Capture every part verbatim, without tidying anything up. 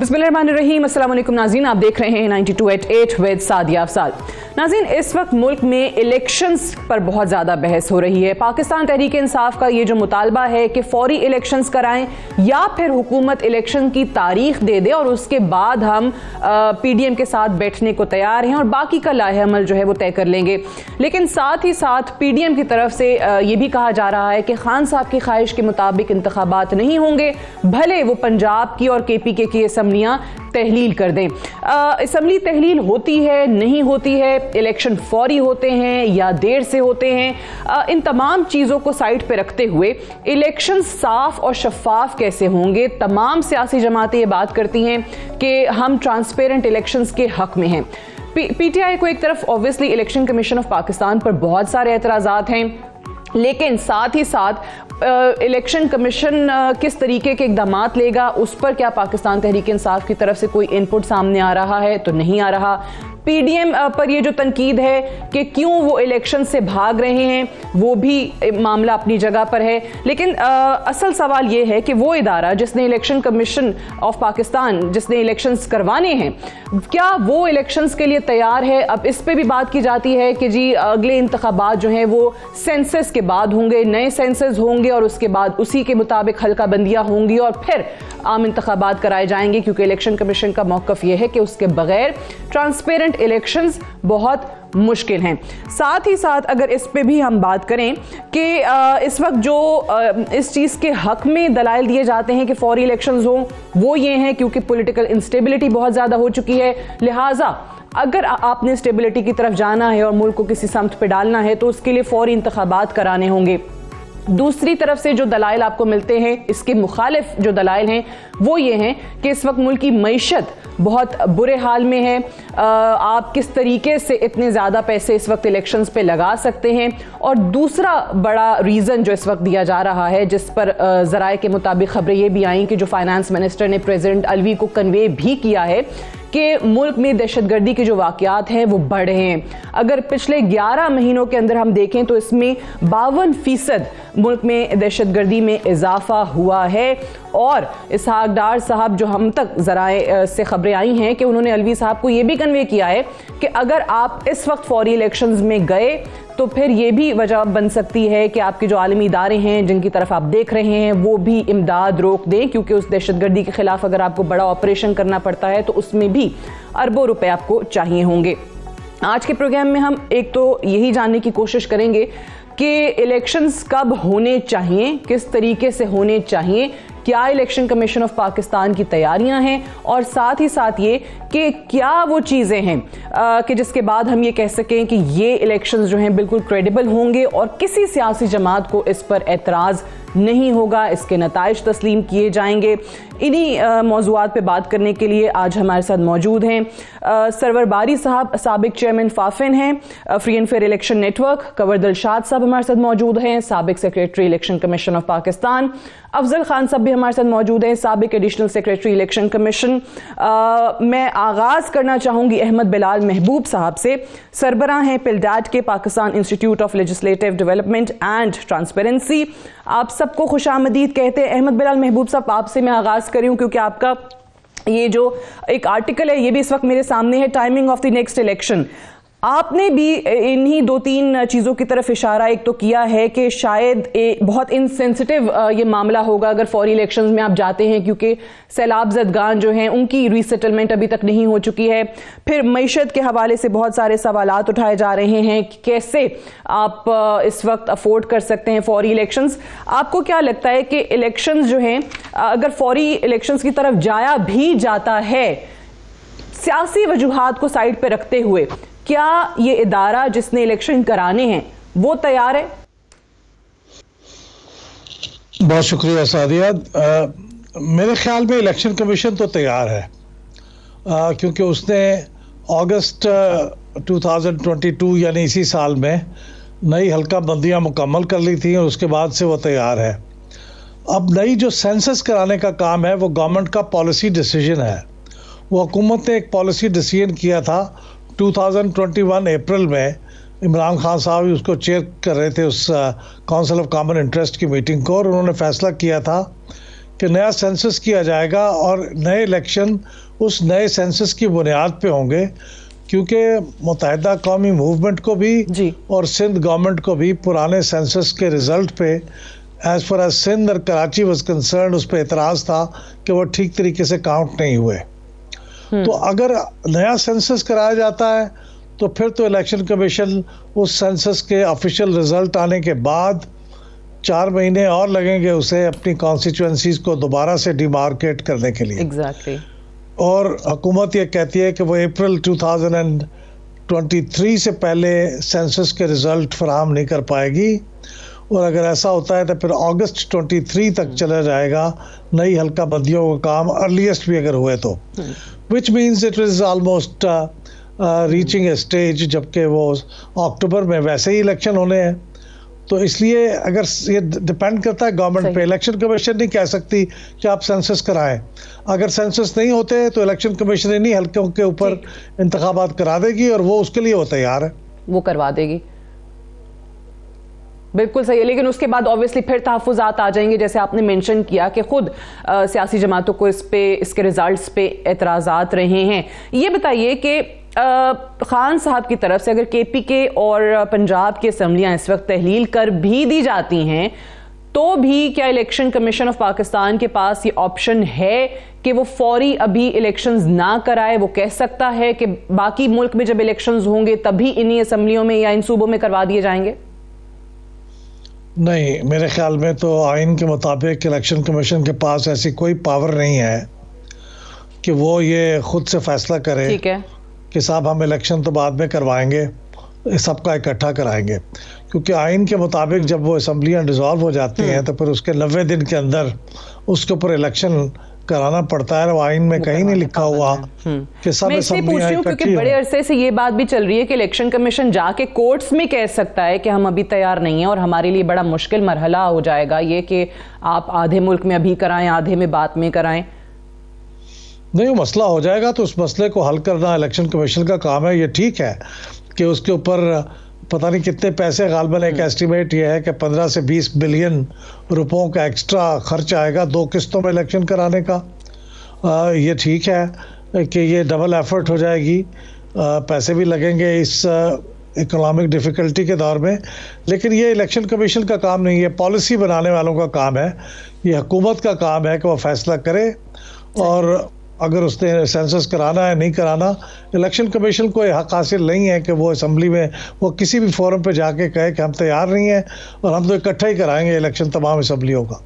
बिस्मिल्लाहिर्रहमानिर्रहीम, अस्सलाम वालेकुम नाज़रीन, आप देख रहे हैं ninety two eight eight with Sadia Afsal. नाज़रीन, इस वक्त मुल्क में इलेक्शंस पर बहुत ज़्यादा बहस हो रही है। पाकिस्तान तहरीक इंसाफ का ये जो मुतालबा है कि फौरी इलेक्शंस कराएं या फिर हुकूमत इलेक्शन की तारीख दे दे और उसके बाद हम पी डी एम के साथ बैठने को तैयार हैं और बाकी का लाहे अमल जो है वो तय कर लेंगे। लेकिन साथ ही साथ पी डी एम की तरफ से ये भी कहा जा रहा है कि खान साहब की ख्वाहिश के मुताबिक इंतखाबात नहीं होंगे, भले वो पंजाब की और के पी के की असम्बलियाँ तहलील कर दें। असम्बली तहलील होती है, नहीं होती है, इलेक्शन फौरी होते हैं या देर से होते हैं, आ, इन तमाम चीज़ों को साइड पे रखते हुए इलेक्शन साफ और शफाफ कैसे होंगे। तमाम सियासी जमातें ये बात करती हैं कि हम ट्रांसपेरेंट इलेक्शंस के हक में हैं। पी टी आई को एक तरफ obviously election commission of Pakistan पर बहुत सारे एतराज़ात हैं, लेकिन साथ ही साथ इलेक्शन कमीशन किस तरीके के इकदाम लेगा उस पर क्या पाकिस्तान तहरीक इंसाफ की तरफ से कोई इनपुट सामने आ रहा है तो नहीं आ रहा। पी डी एम पर ये जो तनकीद है कि क्यों वो इलेक्शन से भाग रहे हैं, वो भी मामला अपनी जगह पर है। लेकिन आ, असल सवाल ये है कि वो इदारा जिसने इलेक्शन कमीशन ऑफ पाकिस्तान जिसने इलेक्शंस करवाने हैं, क्या वो इलेक्शंस के लिए तैयार है। अब इस पे भी बात की जाती है कि जी अगले इंतखाबात जो हैं वो सेंसस के बाद होंगे, नए सेंसस होंगे और उसके बाद उसी के मुताबिक हल्का बंदियाँ होंगी और फिर आम इंतखाबात कराए जाएंगे, क्योंकि इलेक्शन कमीशन का मौक़िफ़ यह है कि उसके बगैर ट्रांसपेरेंट इलेक्शंस बहुत मुश्किल हैं। साथ ही साथ अगर इस पे भी हम बात करें कि इस वक्त जो इस चीज़ के हक में दलाइल दिए जाते हैं कि फौरी इलेक्शंस हों, वो ये हैं क्योंकि पॉलिटिकल इंस्टेबिलिटी बहुत ज़्यादा हो चुकी है। लिहाजा अगर आपने स्टेबिलिटी की तरफ जाना है और मुल्क को किसी समत पे डालना है तो उसके लिए फौरी इंतखाबात कराने होंगे। दूसरी तरफ से जो दलाइल आपको मिलते हैं, इसके मुखालिफ जो दलाइल हैं वो ये हैं कि इस वक्त मुल्क की मईशत बहुत बुरे हाल में है। आप किस तरीके से इतने ज़्यादा पैसे इस वक्त इलेक्शंस पे लगा सकते हैं। और दूसरा बड़ा रीज़न जो इस वक्त दिया जा रहा है, जिस पर ज़राए के मुताबिक खबरें ये भी आई कि जो फाइनेंस मिनिस्टर ने प्रेसिडेंट अलवी को कन्वे भी किया है कि मुल्क में दहशतगर्दी के जो वाक़यात हैं वो बढ़ रहे हैं। अगर पिछले ग्यारह महीनों के अंदर हम देखें तो इसमें बावन फीसद मुल्क में दहशतगर्दी में इजाफा हुआ है। और इसहाक डार साहब, जो हम तक ज़राए से खबरें आई हैं कि उन्होंने अलवी साहब को ये भी कन्वे किया है कि अगर आप इस वक्त फौरी इलेक्शंस में गए तो फिर ये भी वजह बन सकती है कि आपके जो आलमी इदारे हैं जिनकी तरफ आप देख रहे हैं वो भी इमदाद रोक दें, क्योंकि उस दहशतगर्दी के खिलाफ अगर आपको बड़ा ऑपरेशन करना पड़ता है तो उसमें भी अरबों रुपए आपको चाहिए होंगे। आज के प्रोग्राम में हम एक तो यही जानने की कोशिश करेंगे कि इलेक्शंस कब होने चाहिए, किस तरीके से होने चाहिए, क्या इलेक्शन कमीशन ऑफ पाकिस्तान की तैयारियां हैं, और साथ ही साथ ये कि क्या वो चीज़ें हैं कि जिसके बाद हम ये कह सकें कि ये इलेक्शंस जो हैं बिल्कुल क्रेडिबल होंगे और किसी सियासी जमात को इस पर एतराज़ नहीं होगा, इसके नताइज तस्लीम किए जाएंगे। इन्हीं मौज़ूआत पे बात करने के लिए आज हमारे साथ मौजूद हैं सरवर बारी साहब, साबिक चेयरमैन फाफिन हैं free and fair election network. Kanwar Dilshad साहब हमारे साथ मौजूद हैं, साबिक secretary election commission of Pakistan. Afzal Khan साहब भी हमारे साथ मौजूद हैं, साबिक एडिशनल सेक्रेटरी इलेक्शन कमीशन। मैं आगाज़ करना चाहूँगी अहमद बिलाल महबूब साहब से, सरबराह हैं पिलडैट के, Pakistan institute of legislative development and transparency. आप सबको खुशामदीद कहते हैं। अहमद बिलाल महबूब साहब, आपसे मैं आगाज़ करी हूँ क्योंकि आपका ये जो एक आर्टिकल है ये भी इस वक्त मेरे सामने है, timing of the next election. आपने भी इन्हीं दो तीन चीज़ों की तरफ इशारा एक तो किया है कि शायद ए, बहुत इनसेंसिटिव ये मामला होगा अगर फौरी इलेक्शंस में आप जाते हैं, क्योंकि सैलाब ज़दगान जो हैं उनकी रीसेटलमेंट अभी तक नहीं हो चुकी है। फिर मईशत के हवाले से बहुत सारे सवालात उठाए जा रहे हैं कि कैसे आप इस वक्त अफोर्ड कर सकते हैं फौरी इलेक्शंस। आपको क्या लगता है कि इलेक्शंस जो हैं, अगर फौरी इलेक्शंस की तरफ जाया भी जाता है, सियासी वजूहात को साइड पर रखते हुए, क्या ये इदारा जिसने इलेक्शन कराने हैं वो तैयार है? बहुत शुक्रिया सादिया। मेरे ख्याल में इलेक्शन कमीशन तो तैयार है, आ, क्योंकि उसने अगस्त दो हज़ार बाईस यानी इसी साल में नई हल्का बंदियाँ मुकम्मल कर ली थी और उसके बाद से वो तैयार है। अब नई जो सेंसस कराने का काम है वो गवर्नमेंट का पॉलिसी डिसीजन है। वो हुकूमत ने एक पॉलिसी डिसीजन किया था दो हज़ार इक्कीस अप्रैल में, इमरान खान साहब उसको चेयर कर रहे थे उस काउंसिल ऑफ कॉमन इंटरेस्ट की मीटिंग को, और उन्होंने फैसला किया था कि नया सेंसस किया जाएगा और नए इलेक्शन उस नए सेंसस की बुनियाद पे होंगे, क्योंकि मुत्तहिदा कौमी मूवमेंट को भी जी। और सिंध गवर्नमेंट को भी पुराने सेंसस के रिजल्ट पे एज फार एज सिंध और कराची वाज कंसर्न उस पर एतराज़ था कि वो ठीक तरीके से काउंट नहीं हुए। तो अगर नया सेंसस कराया जाता है तो फिर तो इलेक्शन कमीशन उस सेंसस के ऑफिशियल रिजल्ट आने के बाद चार महीने और लगेंगे उसे अपनी कॉन्स्टिट्यूएंसीज को दोबारा से डिमार्केट करने के लिए। Exactly exactly. और हुकूमत ये कहती है कि वो अप्रैल दो हज़ार तेईस से पहले सेंसस के रिजल्ट फराहम नहीं कर पाएगी, और अगर ऐसा होता है तो फिर अगस्त तेईस तक चला जाएगा नई हल्का बंदियों का काम, अर्लीस्ट भी अगर हुए तो, which means it is almost reaching a stage जबकि वो अक्टूबर में वैसे ही इलेक्शन होने हैं। तो इसलिए अगर ये डिपेंड करता है गवर्नमेंट पे, इलेक्शन कमीशन नहीं कह सकती कि आप सेंसस कराएं। अगर सेंसस नहीं होते तो इलेक्शन कमीशन इन्हीं हल्कों के ऊपर इंतखाबात करा देगी और वो उसके लिए वो तैयार है, वो करवा देगी। बिल्कुल सही है, लेकिन उसके बाद ऑब्वियसली फिर तहफ़्फ़ुज़ात आ जाएंगे, जैसे आपने मेंशन किया कि खुद आ, सियासी जमातों को इस पे इसके रिजल्ट्स पे एतराज़ात रहे हैं। ये बताइए कि खान साहब की तरफ से अगर के पी के और पंजाब की असम्बलियाँ इस वक्त तहलील कर भी दी जाती हैं तो भी क्या इलेक्शन कमीशन ऑफ पाकिस्तान के पास ये ऑप्शन है कि वो फौरी अभी इलेक्शंस ना कराए? वो कह सकता है कि बाकी मुल्क में जब इलेक्शंस होंगे तभी इन्हीं असम्बलियों में या इन सूबों में करवा दिए जाएंगे? नहीं, मेरे ख्याल में तो आइन के मुताबिक इलेक्शन कमीशन के पास ऐसी कोई पावर नहीं है कि वो ये खुद से फैसला करे। ठीक है कि साहब हम इलेक्शन तो बाद में करवाएंगे, सबका इकट्ठा कराएंगे, क्योंकि आइन के मुताबिक जब वो असम्बलियाँ डिसॉल्व हो जाती हैं तो फिर उसके नब्बे दिन के अंदर उसके ऊपर इलेक्शन कराना पड़ता है। वो आइन में कहीं नहीं लिखा हुआ कि सब असम्बलियाँ इकट्ठी हों। क्योंकि बड़े अरसे से ये बात भी चल रही है कि इलेक्शन कमीशन जाके कोर्ट्स में कह सकता है कि हम अभी तैयार नहीं हैं और हमारे लिए बड़ा मुश्किल मरहला हो जाएगा ये कि आप आधे मुल्क में अभी कराएं, आधे में बाद में कराएं। नहीं, वो मसला हो जाएगा तो उस मसले को हल करना इलेक्शन कमीशन का काम है। ये ठीक है कि उसके ऊपर पता नहीं कितने पैसे, गालबन एक एस्टिमेट ये है कि पंद्रह से बीस बिलियन रुपयों का एक्स्ट्रा खर्च आएगा दो किस्तों में इलेक्शन कराने का। आ, ये ठीक है कि ये डबल एफर्ट हो जाएगी, आ, पैसे भी लगेंगे इस इकोनॉमिक डिफ़िकल्टी के दौर में, लेकिन ये इलेक्शन कमीशन का काम नहीं है, पॉलिसी बनाने वालों का काम है। ये हुकूमत का काम है कि वो फैसला करे, और अगर उसने सेंसस कराना है नहीं कराना, इलेक्शन कमीशन को हक हासिल नहीं है कि वो असम्बली में वो किसी भी फोरम पे जाके कहे कि हम तैयार नहीं हैं और हम तो इकट्ठा ही कराएंगे इलेक्शन तमाम असम्बलियों का।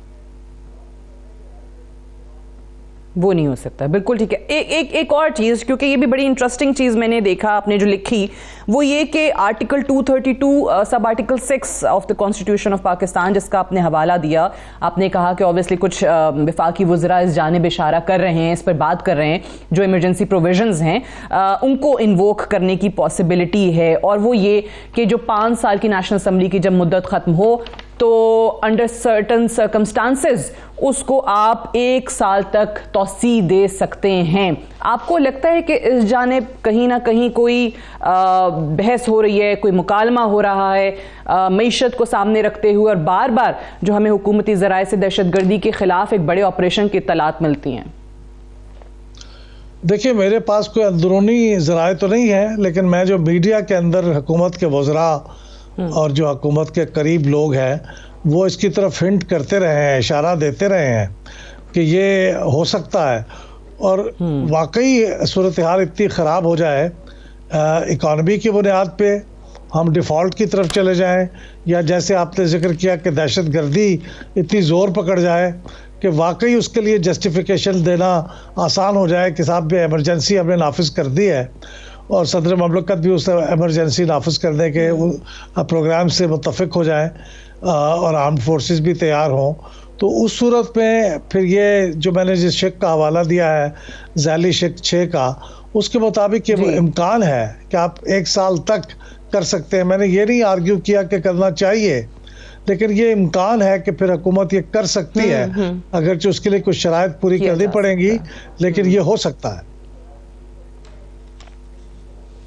वो नहीं हो सकता। बिल्कुल ठीक है। एक एक एक और चीज़, क्योंकि ये भी बड़ी इंटरेस्टिंग चीज़ मैंने देखा आपने जो लिखी, वो ये कि आर्टिकल दो सौ बत्तीस sub article six of the constitution of Pakistan, जिसका आपने हवाला दिया, आपने कहा कि ऑब्वियसली कुछ वफाकी वज़रा इस जानिब इशारा कर रहे हैं, इस पर बात कर रहे हैं, जो इमरजेंसी प्रोविजंस हैं आ, उनको इन्वोक करने की पॉसिबिलिटी है, और वो ये कि जो पाँच साल की नेशनल असम्बली की जब मुद्दत ख़त्म हो तो अंडर सर्टन सर्कमस्टांसेस उसको आप एक साल तक तौसी दे सकते हैं। आपको लगता है कि इस जानिब कहीं ना कहीं कोई आ, बहस हो रही है, कोई मुकालमा हो रहा है मईशत को सामने रखते हुए, और बार बार जो हमें हुकूमती ज़राए से दहशतगर्दी के ख़िलाफ़ एक बड़े ऑपरेशन की इत्तलात मिलती हैं? देखिए, मेरे पास कोई अंदरूनी ज़राए तो नहीं है, लेकिन मैं जो मीडिया के अंदर हुकूमत के वज़रा और जो हुकूमत के करीब लोग हैं वो इसकी तरफ हिंट करते रहे हैं, इशारा देते रहे हैं कि ये हो सकता है, और वाकई सूरत हाल इतनी ख़राब हो जाए, इकॉनमी की बुनियाद पे हम डिफ़ॉल्ट की तरफ चले जाएं, या जैसे आपने जिक्र किया कि दहशतगर्दी इतनी ज़ोर पकड़ जाए कि वाकई उसके लिए जस्टिफिकेशन देना आसान हो जाए कि साहब भी इमरजेंसी हमने नाफिज कर दी है, और सदर ममलकत भी उस एमरजेंसी नाफिज करने के प्रोग्राम से मुतफिक हो जाए और आर्म्ड फोर्सेस भी तैयार हों। तो उस सूरत में फिर ये जो मैंने जिस शेख का हवाला दिया है, जैली शेख छः का, उसके मुताबिक ये इम्कान है कि आप एक साल तक कर सकते हैं। मैंने ये नहीं आर्ग्यू किया कि करना चाहिए, लेकिन ये इम्कान है कि फिर हुकूमत ये कर सकती है, अगरचे उसके लिए कुछ शराइत पूरी करनी पड़ेंगी, लेकिन ये हो सकता है।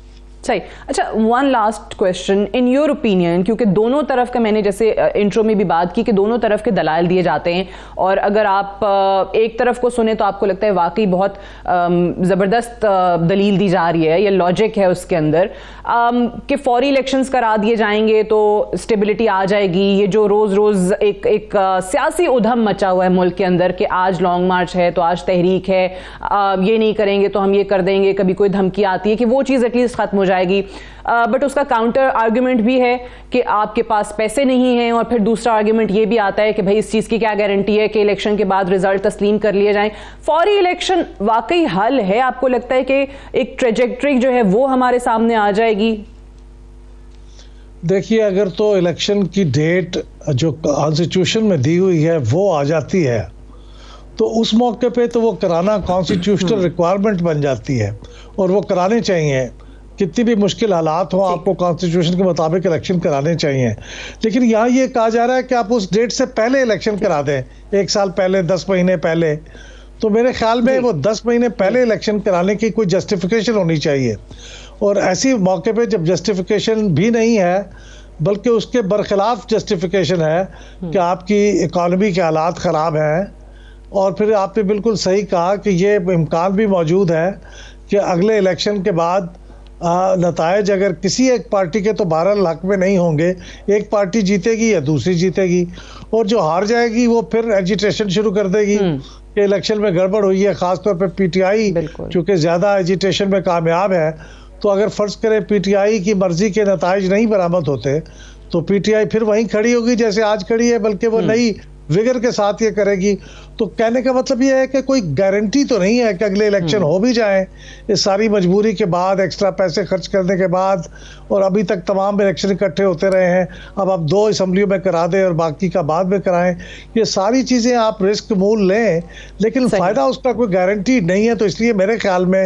सही। अच्छा, one last question, in your opinion, क्योंकि दोनों तरफ का मैंने जैसे इंट्रो में भी बात की कि दोनों तरफ के दलाल दिए जाते हैं, और अगर आप एक तरफ को सुने तो आपको लगता है वाकई बहुत ज़बरदस्त दलील दी जा रही है, या लॉजिक है उसके अंदर कि फौरी इलेक्शंस करा दिए जाएंगे तो स्टेबिलिटी आ जाएगी। ये जो रोज़ रोज़ एक एक सियासी उधम मचा हुआ है मुल्क के अंदर कि आज लॉन्ग मार्च है तो आज तहरीक है, ये नहीं करेंगे तो हम ये कर देंगे, कभी कोई धमकी आती है कि वो चीज़ एटलीस्ट खत्म हो जाएगी। बट uh, उसका काउंटर आर्ग्यूमेंट भी है कि आपके पास पैसे नहीं हैं, और फिर दूसरा आर्ग्यूमेंट ये भी आता है कि भाई इस चीज़ की क्या गारंटी है कि इलेक्शन के बाद रिजल्ट तस्लीम कर लिए जाएं। फौरी इलेक्शन वाकई हल है? आपको लगता है कि एक ट्रेजेक्ट्री जो है वो हमारे सामने आ जाएगी? देखिए, अगर तो इलेक्शन की डेट जो कॉन्स्टिट्यूशन में दी हुई है वो आ जाती है तो उस मौके पे तो वो कराना कॉन्स्टिट्यूशनल रिक्वायरमेंट बन जाती है, और वो कराने चाहिए। कितनी भी मुश्किल हालात हो, आपको कॉन्स्टिट्यूशन के मुताबिक इलेक्शन कराने चाहिए। लेकिन यहाँ ये कहा जा रहा है कि आप उस डेट से पहले इलेक्शन करा दें, एक साल पहले, दस महीने पहले। तो मेरे ख्याल में वो दस महीने पहले इलेक्शन कराने की कोई जस्टिफिकेशन होनी चाहिए, और ऐसी मौके पे जब जस्टिफिकेशन भी नहीं है बल्कि उसके बरखिलाफ जस्टिफिकेशन है कि आपकी इकॉनमी के हालात ख़राब हैं, और फिर आपने बिल्कुल सही कहा कि ये इम्कान भी मौजूद है कि अगले इलेक्शन के बाद नतायज अगर किसी एक पार्टी के तो बहरहाल हक में नहीं होंगे, एक पार्टी जीतेगी या दूसरी जीतेगी, और जो हार जाएगी वो फिर एजिटेशन शुरू कर देगी कि इलेक्शन में गड़बड़ हुई है। ख़ासतौर पर पीटीआई चूँकि ज़्यादा एजिटेशन में कामयाब है, तो अगर फ़र्ज़ करें पीटीआई की मर्ज़ी के नताइज नहीं बरामद होते तो पीटीआई फिर वहीं खड़ी होगी जैसे आज खड़ी है, बल्कि वो नई विगर के साथ ये करेगी। तो कहने का मतलब ये है कि कोई गारंटी तो नहीं है कि अगले इलेक्शन हो भी जाए, इस सारी मजबूरी के बाद, एक्स्ट्रा पैसे खर्च करने के बाद, और अभी तक तमाम इलेक्शन इकट्ठे होते रहे हैं। अब आप दो असम्बलियों में करा दें और बाकी का बाद में कराएं, ये सारी चीज़ें आप रिस्क मूल लें, लेकिन फ़ायदा उसका कोई गारंटी नहीं है। तो इसलिए मेरे ख्याल में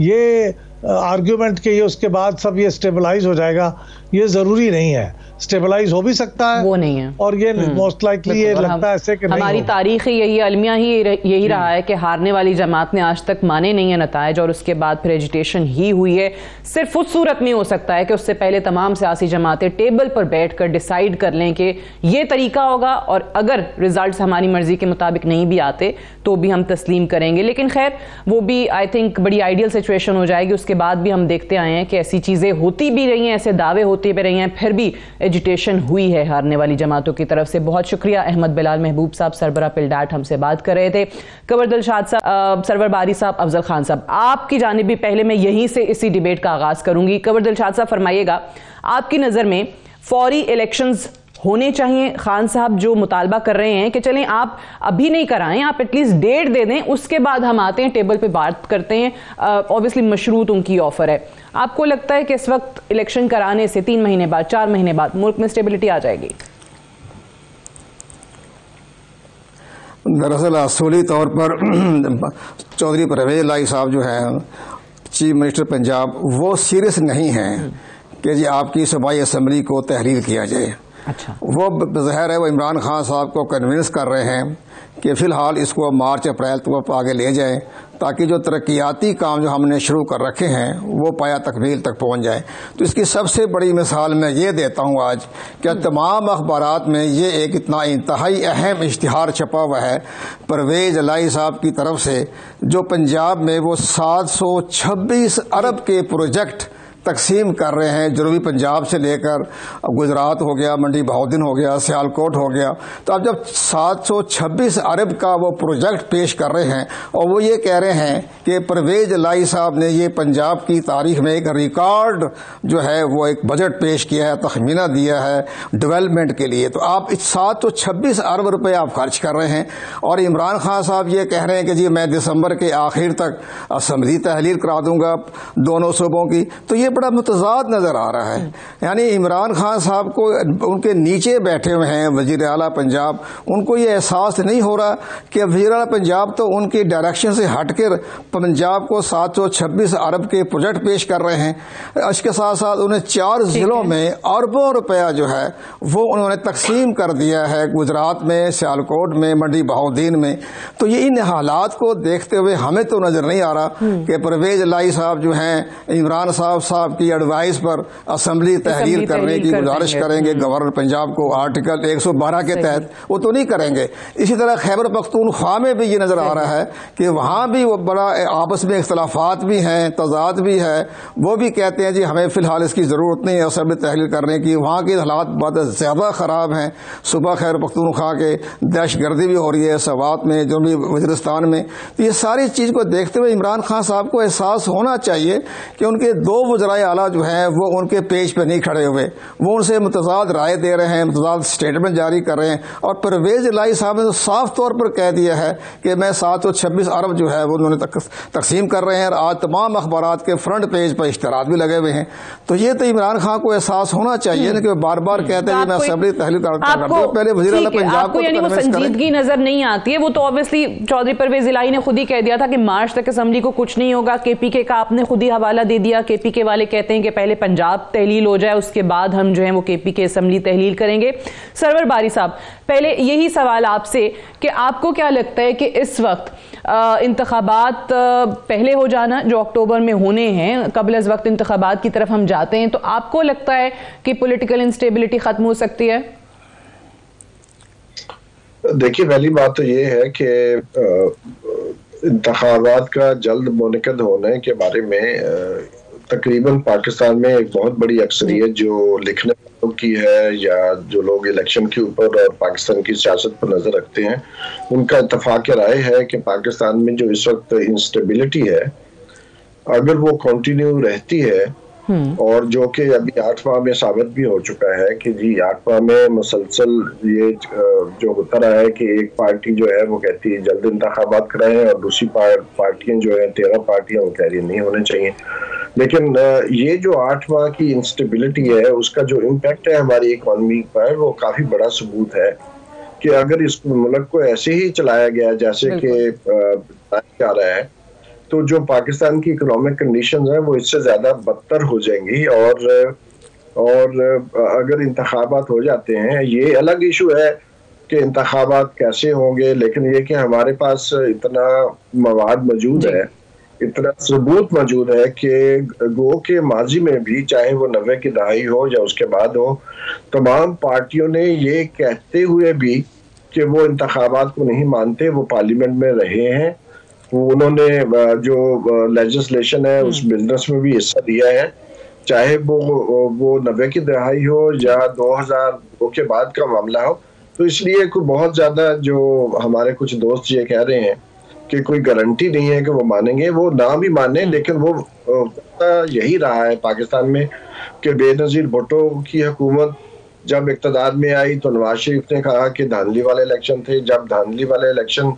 ये आर्ग्यूमेंट के ये उसके बाद सब ये स्टेबलाइज हो जाएगा, ये ज़रूरी नहीं है। स्टेबलाइज हो भी सकता है, वो नहीं है, और ये मोस्ट लाइकली ये लगता है ऐसे कि हमारी तारीख ही यही, अलमिया ही यही रहा है कि हारने वाली जमात ने आज तक माने नहीं है नतायज, और उसके बाद फिर एजिटेशन ही हुई है। सिर्फ उस सूरत में हो सकता है कि उससे पहले तमाम सियासी जमातें टेबल पर बैठ कर डिसाइड कर लें कि ये तरीका होगा, और अगर रिजल्ट हमारी मर्जी के मुताबिक नहीं भी आते तो भी हम तस्लीम करेंगे। लेकिन खैर, वो भी आई थिंक बड़ी आइडियल सिचुएशन हो जाएगी। उसके बाद भी हम देखते आए हैं कि ऐसी चीज़ें होती भी रही हैं, ऐसे दावे होते भी रही हैं, फिर भी एजिटेशन हुई है हारने वाली जमातों की तरफ से। बहुत शुक्रिया अहमद बिलाल महबूब साहब, सरबरा पिलडाट हमसे बात कर रहे थे। कवर दिलशाद साहब, सरवर बारी साहब, अफजल खान साहब, आपकी जानिब भी पहले मैं यहीं से इसी डिबेट का आगाज करूंगी। कवर दिलशाद साहब, फरमाइएगा, आपकी नज़र में फौरी इलेक्शंस होने चाहिए? खान साहब जो मुतालबा कर रहे हैं कि चलें आप अभी नहीं कराएं, आप एटलीस्ट डेट दे दें, उसके बाद हम आते हैं टेबल पे बात करते हैं। ऑब्वियसली मशरूत उनकी ऑफर है। आपको लगता है कि इस वक्त इलेक्शन कराने से तीन महीने बाद, चार महीने बाद मुल्क में स्टेबिलिटी आ जाएगी? दरअसल असूली तौर पर चौधरी परवेज इलाही साहब जो है चीफ मिनिस्टर पंजाब, वो सीरियस नहीं हैं कि जी आपकी सूबाई असम्बली को तहरीर किया जाए। अच्छा, वो ज़ाहिर है वो इमरान खान साहब को कन्विंस कर रहे हैं कि फ़िलहाल इसको मार्च अप्रैल तक आगे ले जाएं, ताकि जो तरक्याती काम जो हमने शुरू कर रखे हैं वो पाया तकमील तक पहुंच जाए। तो इसकी सबसे बड़ी मिसाल मैं ये देता हूं आज कि तमाम अखबारात में ये एक इतना इंतहाई अहम इश्तिहार छपा हुआ है परवेज इलाही साहब की तरफ से, जो पंजाब में वो सात सौ छब्बीस अरब के प्रोजेक्ट तकसीम कर रहे हैं। जनूबी पंजाब से लेकर गुजरात हो गया, मंडी बहाउद्दीन हो गया, सियालकोट हो गया। तो अब जब सात सौ छब्बीस अरब का वो प्रोजेक्ट पेश कर रहे हैं और वो ये कह रहे हैं कि परवेज इलाही साहब ने ये पंजाब की तारीख में एक रिकॉर्ड जो है वो एक बजट पेश किया है, तखमीना दिया है डेवलपमेंट के लिए, तो आप सात सौ छब्बीस अरब रुपए आप खर्च कर रहे हैं। और इमरान खान साहब ये कह रहे हैं कि जी मैं दिसंबर के आखिर तक असम्बली तहलील करा दूंगा दोनों सूबों की। तो ये बड़ा मुतजाद नजर आ रहा है। यानी इमरान खान साहब को उनके नीचे बैठे हुए हैं वजीर आला पंजाब, उनको ये एहसास नहीं हो रहा कि वजीर आला पंजाब तो उनकी डायरेक्शन से हटकर पंजाब को सात सौ छब्बीस अरब के प्रोजेक्ट पेश कर रहे हैं। इसके साथ साथ उन्हें चार जिलों में अरबों रुपया जो है वो उन्होंने तकसीम कर दिया है, गुजरात में, सियालकोट में, मंडी बहाउद्दीन में। तो ये इन हालात को देखते हुए हमें तो नजर नहीं आ रहा कि परवेज इलाही साहब जो हैं इमरान साहब साहब की एडवाइस पर असम्बली तहरीर करने की गुजारिश करेंगे गवर्नर पंजाब को आर्टिकल एक सौ बारह के तहत, वो तो नहीं करेंगे। इसी तरह खैबर पख्तूनख्वा में भी ये नजर आ रहा है कि वहाँ भी वो बड़ा आपस में इख्तलाफात भी हैं, तजाद भी है। वो भी कहते हैं जी हमें फिलहाल इसकी जरूरत नहीं है असम्बली तहरीर करने की। वहाँ के हालात बहुत ज्यादा खराब हैं। सुबह खैबर पख्तूनख्वा के दहशत गर्दी भी हो रही है, सवात में, जनूबी वज़ीरिस्तान में। तो ये सारी चीज को देखते हुए इमरान खान साहब को एहसास होना चाहिए कि उनके दो वज़राए आला जो हैं वो उनके पेज पे नहीं खड़े हुए, वो उनसे मुतज़ाद राय दे रहे हैं, मुतज़ाद स्टेटमेंट जारी कर रहे हैं। और परवेज इलाही साहब ने तो साफ तौर पर कह दिया है कि मैं सात सौ छब्बीस अरब जो है वो उन्होंने तक, तकसीम कर रहे हैं। और आज तमाम अखबारात के फ्रंट पेज पर इश्तराक भी लगे हुए हैं। तो ये तो इमरान खान को एहसास होना चाहिए ना कि बार बार कहते हैं मैं असेंबली तहलील करता हूं। पहले वज़ीर आला पंजाब को यानी वो संजीदगी नजर नहीं आती है। वो तो ऑब्वियसली चौधरी परवेज इलाही ने खुद ही कह दिया था कि मार्च तक असेंबली को कुछ नहीं होगा। केपीके का आपने खुद ही हवाला दे दिया। केपीके वाले कहते हैं कि पहले पंजाब तहलील हो जाए, उसके बाद हम जो है वो केपीके असेंबली तहलील करेंगे। सरवर बारी साहब, पहले यही सवाल आपसे कि आपको क्या लगता है कि इस वक्त इंतखाबात पहले हो जाना जो अक्टूबर में होने हैं, कबल इस वक्त इंतखाबात की तरफ हम जाते हैं, तो आपको लगता है कि पॉलिटिकल इंस्टेबिलिटी खत्म हो सकती है? देखिए, पहली बात तो ये है कि इंतखाबात का जल्द मुनक़िद होने के बारे में तकरीबन पाकिस्तान में एक बहुत बड़ी अक्सरियत जो लिखने की है या जो लोग इलेक्शन के ऊपर और पाकिस्तान की सियासत पर नजर रखते हैं, उनका इत्तफाक राय है कि पाकिस्तान में जो इस वक्त इंस्टेबिलिटी है, अगर वो कंटिन्यू रहती है और जो कि अभी आठ माह में साबित भी हो चुका है कि जी आठ माह में मुसलसल ये जो होता रहा है कि एक पार्टी जो है वो कहती है जल्द इंतखाबात कराएं और दूसरी पार्टियां जो है तेरह पार्टियां वो कह रही नहीं होने चाहिए। लेकिन ये जो आठ माह की इंस्टेबिलिटी है उसका जो इम्पैक्ट है हमारी इकॉनमी पर, वो काफी बड़ा सबूत है कि अगर इस मुल्क को ऐसे ही चलाया गया जैसे कि जा रहा है तो जो पाकिस्तान की इकोनॉमिक कंडीशंस हैं वो इससे ज्यादा बदतर हो जाएंगी। और और अगर इंतखाबात हो जाते हैं, ये अलग इशू है कि इंतखाबात कैसे होंगे, लेकिन ये कि हमारे पास इतना मवाद मौजूद है, इतना सबूत मौजूद है कि गो के माजी में भी, चाहे वो नब्बे की दहाई हो या उसके बाद हो, तमाम पार्टियों ने ये कहते हुए भी कि वो इंतखाबात को नहीं मानते, वो पार्लियामेंट में रहे हैं, उन्होंने जो लेजिस्लेशन है उस बिजनेस में भी हिस्सा दिया है, चाहे वो वो नब्बे की दहाई हो या दो हजार दो के बाद का मामला हो। तो इसलिए कोई बहुत ज्यादा जो हमारे कुछ दोस्त ये कह रहे हैं कि कोई गारंटी नहीं है कि वो मानेंगे, वो ना भी माने, लेकिन वो यही रहा है पाकिस्तान में कि बेनजीर भुट्टो की हुकूमत जब इक़्तिदार में आई तो नवाज शरीफ ने कहा कि धांधली वाले इलेक्शन थे, जब धांधली वाले इलेक्शन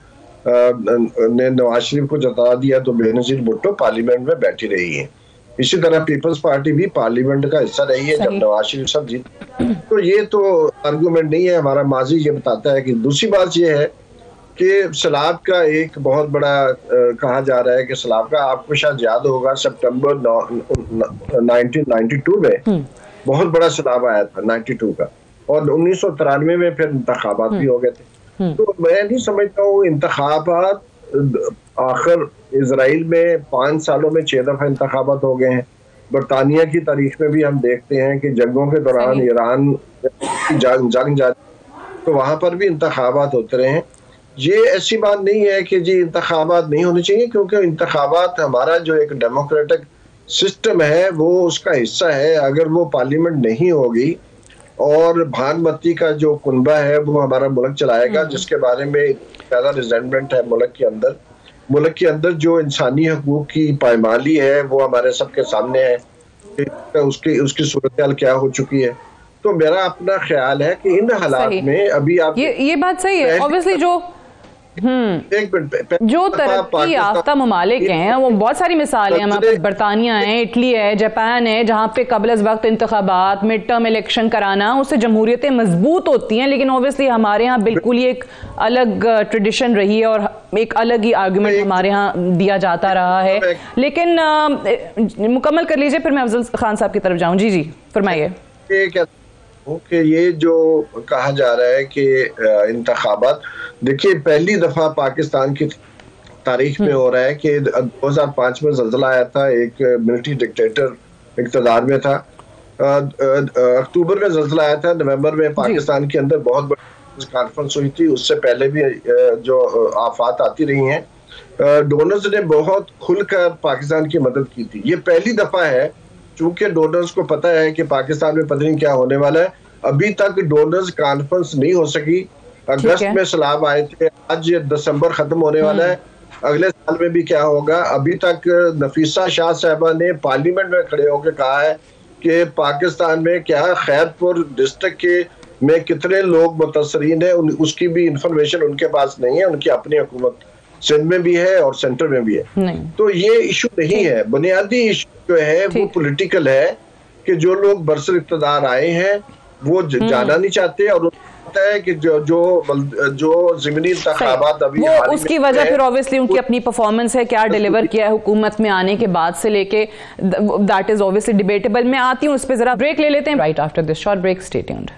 ने नवाज शरीफ को जता दिया तो बेनजीर भुट्टो पार्लियामेंट में बैठी रही है। इसी तरह पीपल्स पार्टी भी पार्लियामेंट का हिस्सा रही है जब नवाज शरीफ सब जीत। तो ये तो आर्गुमेंट नहीं है, हमारा माजी ये बताता है कि दूसरी बात ये है कि सैलाब का एक बहुत बड़ा आ, कहा जा रहा है कि सैलाब का, आपको शायद याद होगा सितंबर नाइनटीन नाइंटी टू में बहुत बड़ा सैलाब आया था नाइंटी टू का, और उन्नीस सौ तिरानवे में फिर इंतखाबात भी हो गए थे। तो मैं नहीं समझता हूँ इंतखाबात, आखिर इजराइल में पांच सालों में छह दफा इंतखाबात हो गए हैं, बरतानिया की तारीख में भी हम देखते हैं कि जंगों के दौरान ईरान जंग जंग जाती तो वहां पर भी इंतखाबात होते रहे हैं। ये ऐसी बात नहीं है कि जी इंतखाबात नहीं होने चाहिए, क्योंकि इंतखाबात हमारा जो एक डेमोक्रेटिक सिस्टम है वो उसका हिस्सा है। अगर वो पार्लियामेंट नहीं होगी और भागमती का जो कुनबा है वो हमारा मुल्क चलाएगा, जिसके बारे में ज्यादा रिजेंटमेंट है मुल्क के अंदर, मुल्क के अंदर जो इंसानी हकूक की पायमाली है वो हमारे सबके सामने है, उसकी उसकी सूरत हाल क्या हो चुकी है। तो मेरा अपना ख्याल है कि इन हालात में अभी आप ये ये बात सही है, ऑब्वियसली जो एक मिनट जो तरक्की याफ्ता ममालिक हैं वो बहुत सारी मिसालें, हमारे पास बरतानिया है, इटली है, जापान है, जहाँ पे कबल अज़ वक्त इंतखाबात, मिड टर्म इलेक्शन कराना, उससे जमहूरियतें मजबूत होती हैं। लेकिन ऑब्वियसली हमारे यहाँ बिल्कुल ही एक अलग ट्रेडिशन रही है और एक अलग ही आर्गूमेंट हमारे यहाँ दिया जाता रहा है। लेकिन मुकम्मल कर लीजिए, फिर मैं अफजल खान साहब की तरफ जाऊँ। जी जी फरमाइए। कि ये जो कहा जा रहा है कि इंतखाबात, देखिए पहली दफा पाकिस्तान की तारीख में हो रहा है कि दो हज़ार पाँच में ज़ल्ज़ला आया था, एक मिलिट्री डिक्टेटर इक़्तिदार में था। अक्टूबर में ज़ल्ज़ला आया था, नवंबर में पाकिस्तान के अंदर बहुत बड़ी कॉन्फ्रेंस हुई थी, उससे पहले भी जो आफात आती रही हैं। डोनर्स ने बहुत खुलकर पाकिस्तान की मदद की थी। ये पहली दफा है, चूंकि डोनर्स को पता है कि पाकिस्तान में पता नहीं क्या होने वाला है। अभी तक डोनर्स कॉन्फ्रेंस नहीं हो सकी। अगस्त में सलाब आए थे, आज दिसंबर खत्म होने वाला है, अगले साल में भी क्या होगा। अभी तक नफीसा शाह साहबा ने पार्लियामेंट में खड़े होकर कहा है कि पाकिस्तान में क्या खैरपुर डिस्ट्रिक्ट के में कितने लोग मुतसरीन है, उसकी भी इंफॉर्मेशन उनके पास नहीं है। उनकी अपनी हुकूमत सिंध में भी है और सेंटर में भी है, नहीं। तो ये इशू नहीं है। बुनियादी इशू जो है वो पॉलिटिकल है कि जो लोग बरसर इक़्तिदार आए हैं वो जाना नहीं चाहते, और पता है कि जो जो जो ज़मीनी इंतखाबात अभी वो उसकी वजह फिर ऑब्वियसली उनकी अपनी परफॉर्मेंस है, क्या डिलीवर किया है हुकूमत में आने के बाद से लेके, दैट इज ऑब्वियसली डिबेटेबल। मैं आती हूँ उस पर, जरा ब्रेक ले लेते हैं। Right after this short break, stay tuned.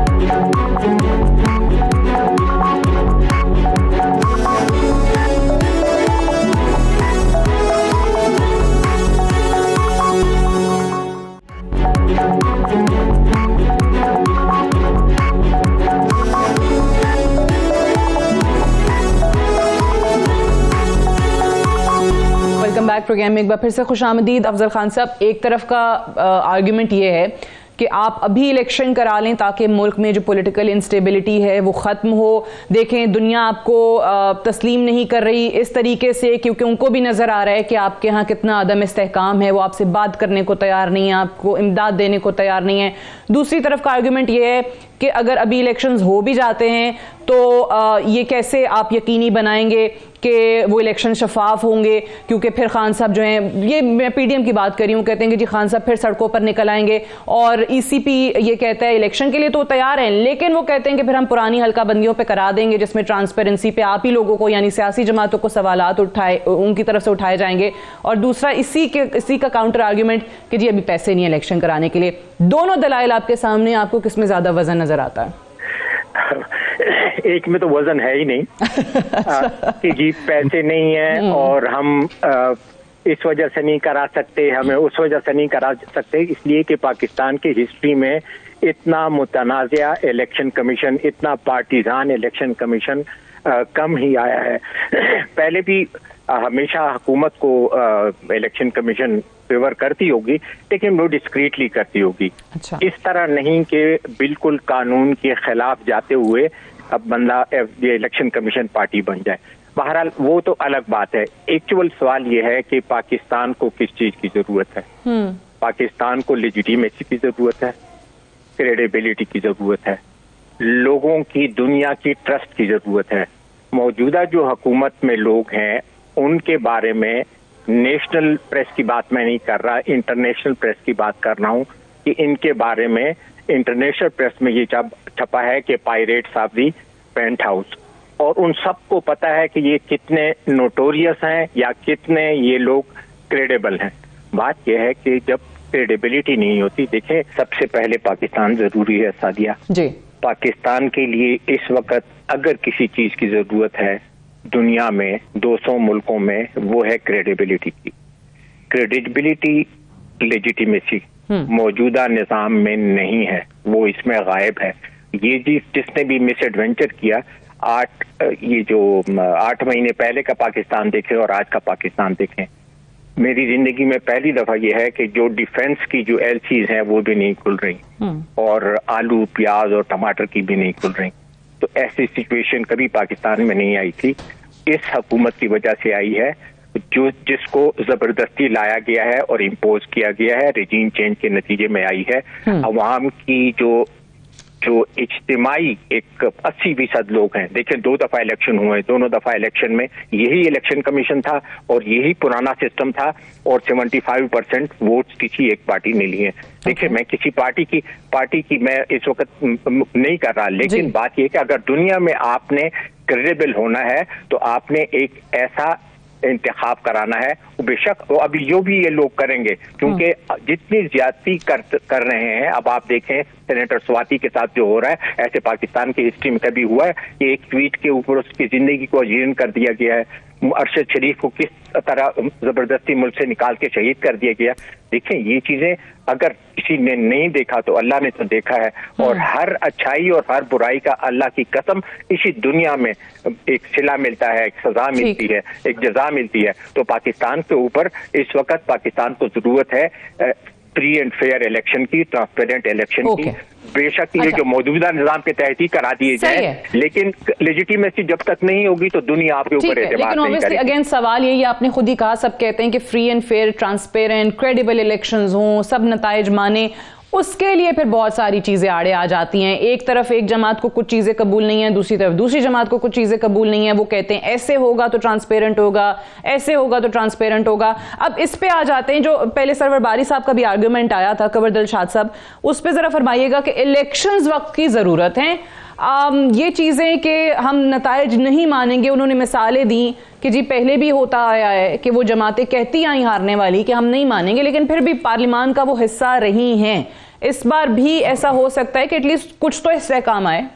Welcome back program में एक बार फिर से खुशामदीद। अफजल खान साहब, एक तरफ का आर्ग्यूमेंट ये है कि आप अभी इलेक्शन करा लें ताकि मुल्क में जो पॉलिटिकल इंस्टेबिलिटी है वो ख़त्म हो। देखें, दुनिया आपको तस्लीम नहीं कर रही इस तरीके से, क्योंकि उनको भी नज़र आ रहा है कि आपके यहाँ कितना अदम इस्तेहकाम है, वो आपसे बात करने को तैयार नहीं है, आपको इमदाद देने को तैयार नहीं है। दूसरी तरफ का आर्ग्यूमेंट ये है कि अगर अभी इलेक्शंस हो भी जाते हैं तो आ, ये कैसे आप यकीनी बनाएंगे कि वो इलेक्शन शफाफ होंगे, क्योंकि फिर खान साहब जो हैं, ये मैं पीडीएम की बात कर रही हूँ, कहते हैं कि जी खान साहब फिर सड़कों पर निकल आएंगे। और ईसीपी ये कहता है इलेक्शन के लिए तो तैयार हैं, लेकिन वो कहते हैं कि फिर हम पुरानी हल्का बंदियों पे करा देंगे जिसमें ट्रांसपेरेंसी पे आप ही लोगों को यानी सियासी जमातों को सवालात उठाए उनकी तरफ से उठाए जाएंगे। और दूसरा इसी के इसी का काउंटर आर्ग्यूमेंट कि जी अभी पैसे नहीं है इलेक्शन कराने के लिए। दोनों दलाइल आपके सामने, आपको किसमें ज्यादा वजन नजर आता है? एक में तो वजन है ही नहीं आ, कि जी पैसे नहीं है और हम आ, इस वजह से नहीं करा सकते, हमें उस वजह से नहीं करा सकते, इसलिए कि पाकिस्तान की हिस्ट्री में इतना मुतनाज़ा इलेक्शन कमीशन, इतना पार्टीजान इलेक्शन कमीशन आ, कम ही आया है। पहले भी आ, हमेशा हुकूमत को इलेक्शन कमीशन फेवर करती होगी, लेकिन वो डिस्क्रीटली करती होगी। अच्छा। इस तरह नहीं कि बिल्कुल कानून के खिलाफ जाते हुए अब बंदा इलेक्शन कमीशन पार्टी बन जाए। बहरहाल वो तो अलग बात है। एक्चुअल सवाल ये है कि पाकिस्तान को किस चीज की जरूरत है। पाकिस्तान को लेजिटिमेसी की जरूरत है, क्रेडिबिलिटी की जरूरत है, लोगों की, दुनिया की ट्रस्ट की जरूरत है। मौजूदा जो हुकूमत में लोग हैं उनके बारे में नेशनल प्रेस की बात मैं नहीं कर रहा, इंटरनेशनल प्रेस की बात कर रहा हूँ कि इनके बारे में इंटरनेशनल प्रेस में ये छपा है कि pirates of the penthouse, और उन सबको पता है कि ये कितने नोटोरियस हैं या कितने ये लोग क्रेडिबल हैं। बात यह है कि जब क्रेडिबिलिटी नहीं होती, देखें सबसे पहले पाकिस्तान जरूरी है सादिया जी। पाकिस्तान के लिए इस वक्त अगर किसी चीज की जरूरत है दुनिया में, दो सौ मुल्कों में, वो है क्रेडिबिलिटी की। क्रेडिबिलिटी, लेजिटिमेसी मौजूदा निजाम में नहीं है, वो इसमें गायब है। ये जी जिसने भी मिस एडवेंचर किया, आठ ये जो आठ महीने पहले का पाकिस्तान देखें और आज का पाकिस्तान देखें, मेरी जिंदगी में पहली दफा ये है कि जो डिफेंस की जो एलसीज हैं वो भी नहीं खुल रही और आलू, प्याज और टमाटर की भी नहीं खुल रही। तो ऐसी सिचुएशन कभी पाकिस्तान में नहीं आई थी, इस हुकूमत की वजह से आई है, जो जिसको जबरदस्ती लाया गया है और इम्पोज किया गया है, रेजीम चेंज के नतीजे में आई है। अवाम की जो जो इज्तिमाई एक अस्सी फीसद लोग हैं, देखें दो दफा इलेक्शन हुए, दोनों दफा इलेक्शन में यही इलेक्शन कमीशन था और यही पुराना सिस्टम था और पचहत्तर परसेंट वोट्स किसी एक पार्टी ने लिए। देखिए मैं किसी पार्टी की पार्टी की मैं इस वक्त नहीं कर रहा, लेकिन बात यह कि अगर दुनिया में आपने क्रेडिबल होना है तो आपने एक ऐसा इंतखाब कराना है। बेशक वो अभी जो भी ये लोग करेंगे, क्योंकि जितनी ज्यादती कर कर रहे हैं, अब आप देखें सेनेटर स्वाति के साथ जो हो रहा है, ऐसे पाकिस्तान की हिस्ट्री में कभी हुआ है कि एक ट्वीट के ऊपर उसकी जिंदगी को अजीर्ण कर दिया गया है। अरशद शरीफ को किस तरह जबरदस्ती मुल्क से निकाल के शहीद कर दिया गया। देखें ये चीजें अगर किसी ने नहीं देखा तो अल्लाह ने तो देखा है, और हर अच्छाई और हर बुराई का अल्लाह की कसम इसी दुनिया में एक सिला मिलता है, एक सजा मिलती है, एक जजा मिलती है। तो पाकिस्तान के ऊपर इस वक्त पाकिस्तान को जरूरत है फ्री एंड फेयर इलेक्शन की, ट्रांसपेरेंट इलेक्शन की। बेशक ये जो मौजूदा निजाम के तहत ही करा दिए जाए, लेकिन लेजिटिमेसी जब तक नहीं होगी तो दुनिया आपके ऊपर एतबार नहीं करेगी। अगेन सवाल यही, आपने खुद ही कहा, सब कहते हैं कि free and fair, transparent, credible elections हों, सब नताइज माने, उसके लिए फिर बहुत सारी चीजें आड़े आ जाती हैं। एक तरफ एक जमात को कुछ चीजें कबूल नहीं है, दूसरी तरफ दूसरी जमात को कुछ चीजें कबूल नहीं है। वो कहते हैं ऐसे होगा तो ट्रांसपेरेंट होगा, ऐसे होगा तो ट्रांसपेरेंट होगा। अब इस पे आ जाते हैं जो पहले सरवर बारी साहब का भी आर्गुमेंट आया था, कंवर दिलशाद साहब, उस पर जरा फरमाइएगा कि इलेक्शंस वक्त की जरूरत है। आम, ये चीजें कि हम नताइज नहीं मानेंगे, उन्होंने मिसालें दी कि जी पहले भी होता आया है कि वो जमातें कहती आई हारने वाली कि हम नहीं मानेंगे, लेकिन फिर भी पार्लियामान का वो हिस्सा रही हैं। इस बार भी ऐसा हो सकता है कि एटलीस्ट कुछ तो इससे काम आए।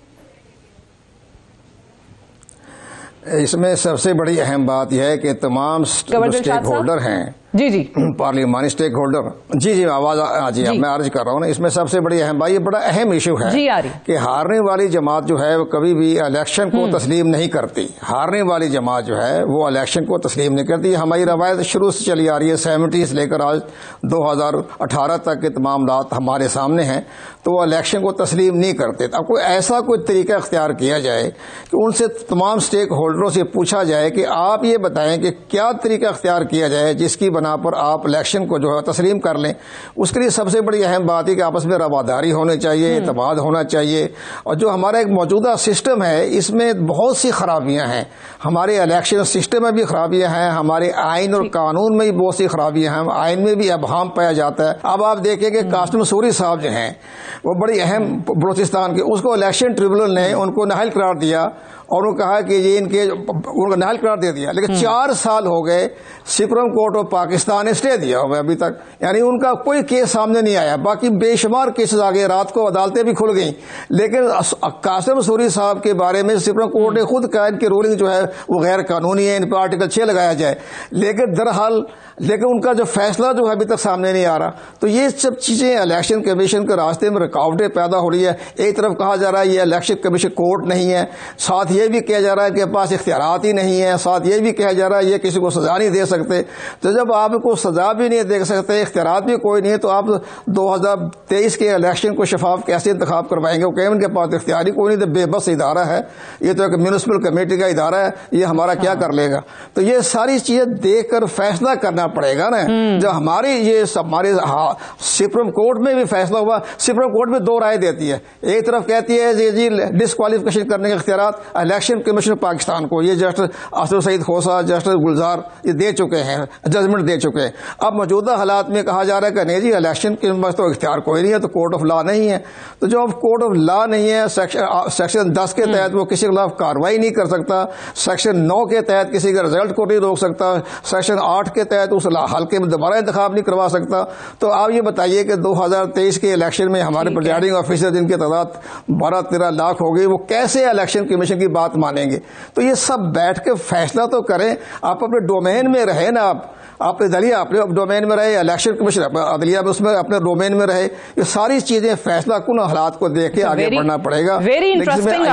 इसमें सबसे बड़ी अहम बात यह है कि तमाम स्टेक होल्डर हैं, जी जी पार्लियामानी स्टेक होल्डर, जी जी आवाज आ जी, जी मैं अर्ज कर रहा हूँ ना, इसमें सबसे बड़ी अहम बात, ये बड़ा अहम इशू है जी आ रही कि हारने वाली जमात जो है वो कभी भी इलेक्शन को तस्लीम नहीं करती। हारने वाली जमात जो है वो इलेक्शन को तस्लीम नहीं करती। हमारी रवायत शुरू से चली आ रही है, सेवेंटी से लेकर आज दो हजार अठारह तक के तमाम बात हमारे सामने हैं, तो वो इलेक्शन को तस्लीम नहीं करते। अब कोई ऐसा कोई तरीका अख्तियार किया जाए कि उनसे तमाम स्टेक होल्डरों से पूछा जाए कि आप ये बताएं कि क्या तरीका अख्तियार किया जाए जिसकी बना पर आप इलेक्शन को जो है तस्लीम कर लें। उसके लिए सबसे बड़ी अहम बात है कि आपस में रवादारी होनी चाहिए, एतमाद होना चाहिए। और जो हमारा एक मौजूदा सिस्टम है इसमें बहुत सी खराबियां हैं, हमारे इलेक्शन सिस्टम में भी खराबियां हैं, हमारे आइन और कानून में भी बहुत सी खराबियां हैं, आइन में भी अभाम पाया जाता है। अब आप देखेंगे कासिम सूरी साहब जो हैं वो बड़ी अहम बलूचिस्तान के, उसको इलेक्शन ट्रिब्यूनल ने उनको नाअहल करार दिया और उन्होंने कहा कि ये इनके उनको नाअहल करार दे दिया, लेकिन चार साल हो गए सुप्रीम कोर्ट ऑफ पाकिस्तान ने स्टे दिया हुआ अभी तक, यानी उनका कोई केस सामने नहीं आया। बाकी बेशुमार केसेस आ गए, रात को अदालतें भी खुल गई, लेकिन कासिम सूरी साहब के बारे में सुप्रीम कोर्ट ने खुद कहा इनकी रूलिंग जो है वो गैर कानूनी है, इन पर आर्टिकल छह लगाया जाए, लेकिन दरहाल लेकिन उनका जो फैसला जो है अभी तक सामने नहीं आ रहा। तो ये सब चीजें इलेक्शन कमीशन के रास्ते में रुकावटें पैदा हो रही है। एक तरफ कहा जा रहा है ये इलेक्शन कमीशन कोर्ट नहीं है, साथ ये भी कहा जा रहा है कि पास इख्तियारात ही नहीं है, साथ ये भी कहा जा रहा है ये किसी को सजा नहीं दे सकते। तो जब आपको सजा भी नहीं दे सकते, इख्तियारात भी कोई नहीं है, तो आप दो हजार तेईस के इलेक्शन को शफाफ कैसे इंतखाब करवाएंगे? वो कहें उनके पास इख्तियार ही कोई नहीं, तो बेबस इदारा है, ये तो एक म्यूनिसिपल कमेटी का इदारा है, ये हमारा क्या कर लेगा? तो ये सारी चीजें देखकर फैसला करना पड़ेगा ना। जब हमारी ये हमारे सुप्रीम कोर्ट में भी फैसला हुआ, सुप्रीम कोर्ट में दो राय देती है, एक तरफ कहती है जी, जी डिस्क्वालिफिकेशन करने के इख्तियारात इलेक्शन कमीशन पाकिस्तान को, ये जस्टिस असद सईद खोसा, जस्टिस गुलजार ये दे चुके हैं, जजमेंट दे चुके हैं। अब मौजूदा हालात में कहा जा रहा है कि नहीं जी इलेक्शन के पास तो इख्तियार कोई नहीं है, तो कोर्ट ऑफ लॉ नहीं है। तो जो कोर्ट ऑफ लॉ नहीं है, सेक्शन सेक्शन दस के तहत वो किसी के खिलाफ कार्रवाई नहीं कर सकता, सेक्शन नौ के तहत किसी के रिजल्ट को नहीं रोक सकता, सेक्शन आठ के तहत उस हल्के में दोबारा इंतखाब नहीं करवा सकता। तो आप ये बताइए कि दो हजार तेईस के इलेक्शन में हमारे प्रिजाइडिंग ऑफिसर जिनकी तादाद बारह तेरह लाख हो गई, वो कैसे इलेक्शन कमीशन की बात मानेंगे? तो ये सब बैठ के फैसला तो करें, आप अपने डोमेन में रहे ना, आप आपने दलिया अपने डोमेन में रहे, इलेक्शन कमीशन अदलिया में उसमें अपने डोमेन में रहे, ये सारी चीजें फैसला कुन हालात को देख के आगे बढ़ना पड़ेगा। Very interesting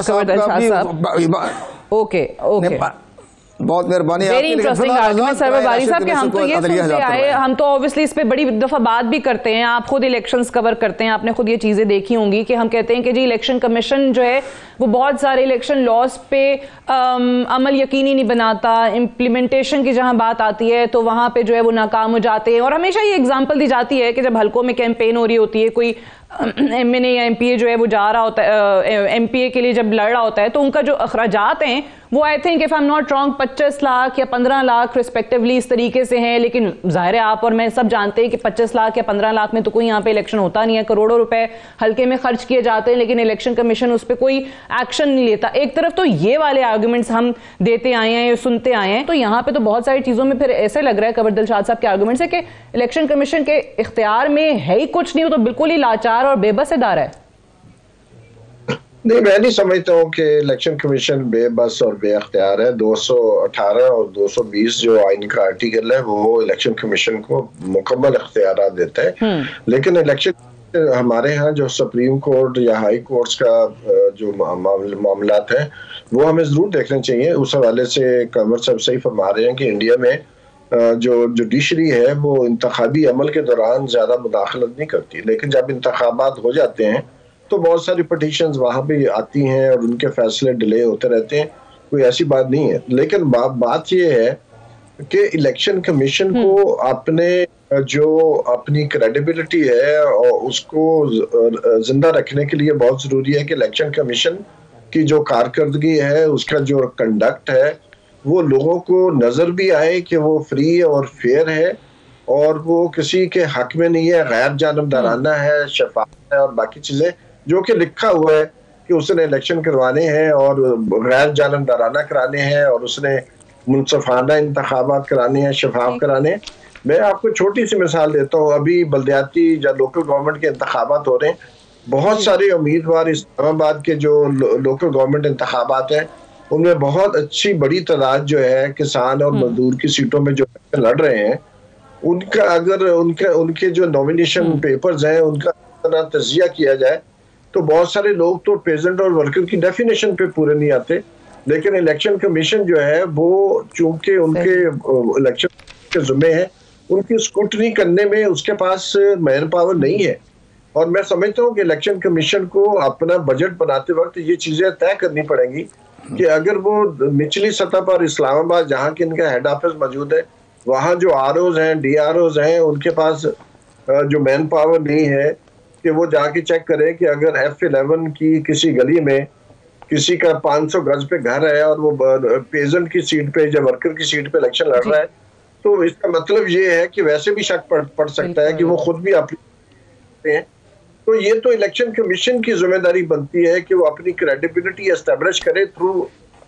argument. Okay okay, बहुत मेहरबानी। वेरी इंटरेस्टिंग आर्गुमेंट सरवर बारी साहब के हम तो ये सुनते आए, हम तो ऑब्वियसली इस पे बड़ी दफा बात भी करते हैं, आप खुद इलेक्शंस कवर करते हैं, आपने खुद ये चीजें देखी होंगी कि हम कहते हैं कि जी इलेक्शन कमीशन जो है वो बहुत सारे इलेक्शन लॉज पे आम, अमल यकीनी नहीं बनाता, इम्प्लीमेंटेशन की जहां बात आती है तो वहां पे जो है वो नाकाम हो जाते हैं। और हमेशा ये एग्जाम्पल दी जाती है कि जब हल्कों में कैंपेन हो रही होती है, कोई एम एन ए या एम पी ए जो है वो जा रहा होता है, एम पी ए के लिए जब लड़ रहा होता है, तो उनका जो अखराजात हैं वो I think if I am not wrong पच्चीस लाख या पंद्रह लाख रिस्पेक्टिवली इस तरीके से हैं। लेकिन जाहिर है आप और मैं सब जानते हैं कि पच्चीस लाख या पंद्रह लाख में तो कोई यहाँ पे इलेक्शन होता नहीं है, करोड़ों रुपए हल्के में खर्च किए जाते हैं, लेकिन इलेक्शन कमीशन उस पर कोई एक्शन नहीं लेता। एक तरफ तो ये वाले आर्गूमेंट्स हम देते आए हैं, सुनते आए हैं, तो यहाँ पे तो बहुत सारी चीजों में फिर ऐसे लग रहा है कंवर दिलशाद साहब के आर्गूमेंट्स है कि इलेक्शन कमीशन के इख्तियार में है ही कुछ नहीं, वो तो बिल्कुल ही लाचार और बेबस इदारा है। नहीं, मैं नहीं समझता हूँ कि इलेक्शन कमीशन बेबस और बेअख्तियार है। दो सौ अठारह और दो सौ बीस जो आइन का आर्टिकल है वो इलेक्शन कमीशन को मुकम्मल अख्तियार देता है, लेकिन इलेक्शन हमारे यहाँ जो सुप्रीम कोर्ट या हाई कोर्ट्स का जो मामलात हैं वो हमें जरूर देखने चाहिए। उस हवाले से कंवर साहब सही फरमा रहे हैं कि इंडिया में जो जुडिशरी है वो इंतखाबी अमल के दौरान ज्यादा मुदाखलत नहीं करती, लेकिन जब इंतखाबात हो जाते हैं तो बहुत सारी पटिशंस वहां पे आती हैं और उनके फैसले डिले होते रहते हैं। कोई ऐसी बात नहीं है, लेकिन बा, बात ये है कि इलेक्शन कमीशन को अपने जो अपनी क्रेडिबिलिटी है और उसको जिंदा रखने के लिए बहुत जरूरी है कि इलेक्शन कमीशन की जो कारकर्दगी है, उसका जो कंडक्ट है, वो लोगों को नजर भी आए कि वो फ्री और फेयर है और वो किसी के हक में नहीं है, गैर जानबदाराना है, शफाफ है और बाकी चीजें जो कि लिखा हुआ है कि उसने इलेक्शन करवाने हैं और गैर जानबदाराना कराने हैं और उसने मुनसफाना इंतखाबात कराने हैं, शफाफ कराने हैं। मैं आपको छोटी सी मिसाल देता हूँ, अभी बल्दियाती या लोकल गवर्नमेंट के इंतखाबात हो रहे हैं, बहुत सारे उम्मीदवार इस्लामाबाद के जो लो, लोकल गवर्नमेंट इंतखाबात हैं उनमें बहुत अच्छी बड़ी तादाद जो है किसान और मजदूर की सीटों में जो लड़ रहे हैं, उनका अगर उनके उनके जो नॉमिनेशन पेपर्स हैं उनका तजिया किया जाए तो बहुत सारे लोग तो पेजेंट और वर्कर की डेफिनेशन पे पूरे नहीं आते, लेकिन इलेक्शन कमीशन जो है वो चूंकि उनके इलेक्शन के जुम्मे है, उनकी स्क्रूटनी करने में उसके पास मैन पावर नहीं है। और मैं समझता हूँ कि इलेक्शन कमीशन को अपना बजट बनाते वक्त ये चीजें तय करनी पड़ेंगी कि अगर वो निचली सतह पर इस्लामाबाद जहाँ की इनका हेड ऑफिस मौजूद है, वहाँ जो आर ओज हैं, डी आर ओज हैं, उनके पास जो मैन पावर नहीं है कि वो जाके चेक करें कि अगर एफ इलेवन की किसी गली में किसी का पाँच सौ गज पे घर है और वो पेजेंट की सीट पे या वर्कर की सीट पे इलेक्शन लड़ रहा है, तो इसका मतलब ये है कि वैसे भी शक पड़, पड़ सकता है कि वो खुद भी अपनी हैं। तो ये तो इलेक्शन कमीशन की जिम्मेदारी बनती है कि वो अपनी क्रेडिबिलिटी एस्टेब्लिश करे थ्रू